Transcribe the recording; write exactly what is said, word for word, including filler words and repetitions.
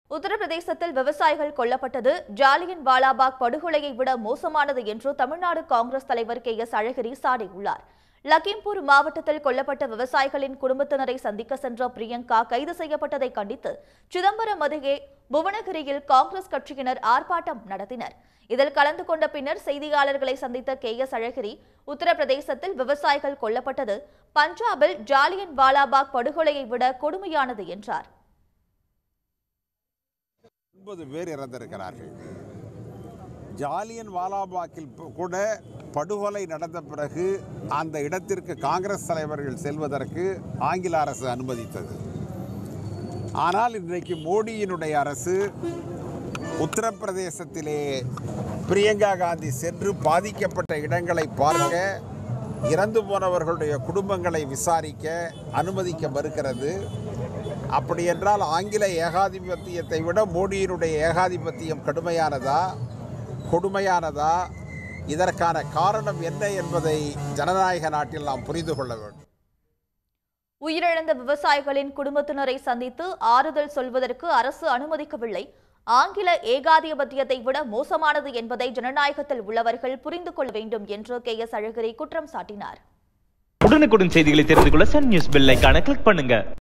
உத்தரப்பிரதேசத்தில் விவசாயிகள் கொல்லப்பட்டது ஜாலியன் வாலாபாக் படுகொலையை விட மோசமானது என்று தமிழ்நாடு காங்கிரஸ் தலைவர் கே எஸ் அழகிரி சாடியுள்ளார். லக்கிம்பூர் மாவட்டத்தில் கொல்லப்பட்ட விவசாயிகளின் குடும்பத்தினரை சந்திக்க சென்ற பிரியங்கா கைது செய்யப்பட்டதை கண்டித்து சிதம்பரம் அருகே புவனகிரியில் காங்கிரஸ் கட்சியினர் ஆர்ப்பாட்டம் நடத்தினர். இதில் கலந்து கொண்ட பின்னர் செய்தியாளர்களை சந்தித்த கே எஸ் அழகிரி, உத்தரப்பிரதேசத்தில் விவசாயிகள் கொல்லப்பட்டது பஞ்சாபில் ஜாலியன் வாலாபாக் படுகொலையை விட கொடுமையானது என்றார். ஒன்பது பேர் இறந்திருக்கிறார்கள். ஜாலியன் வாலாபாக்கில் கூட படுகொலை நடந்த பிறகு அந்த இடத்திற்கு காங்கிரஸ் தலைவர்கள் செல்வதற்கு ஆங்கில அரசு அனுமதித்தது. ஆனால் இன்றைக்கு மோடியினுடைய அரசு உத்தரப்பிரதேசத்திலே பிரியங்கா காந்தி சென்று பாதிக்கப்பட்ட இடங்களை பார்க்க, இறந்து போனவர்களுடைய குடும்பங்களை விசாரிக்க அனுமதிக்க மறுக்கிறது. அப்படி என்றால் ஆங்கில ஏகாதிபத்தியத்தை விட மோடியினுடைய ஏகாதிபத்தியம் கடுமையானதா, கொடுமையானதா? இதற்கான காரணம் என்ன என்பதை ஜனநாயக நாட்டில் நாம் புரிந்து கொள்ள வேண்டும். உயிரிழந்த விவசாயிகளின் குடும்பத்தினரை சந்தித்து ஆறுதல் சொல்வதற்கு அரசு அனுமதிக்கவில்லை. ஆங்கில ஏகாதிபத்தியத்தை விட மோசமானது என்பதை ஜனநாயகத்தில் உள்ளவர்கள் புரிந்து கொள்ள வேண்டும் என்று கே எஸ் அழகிரி குற்றம் சாட்டினார். உடனுக்குடன் செய்திகளை தெரிந்து கொள்ள சன் நியூஸ் பெல் ஐகானை கிளிக் பண்ணுங்க.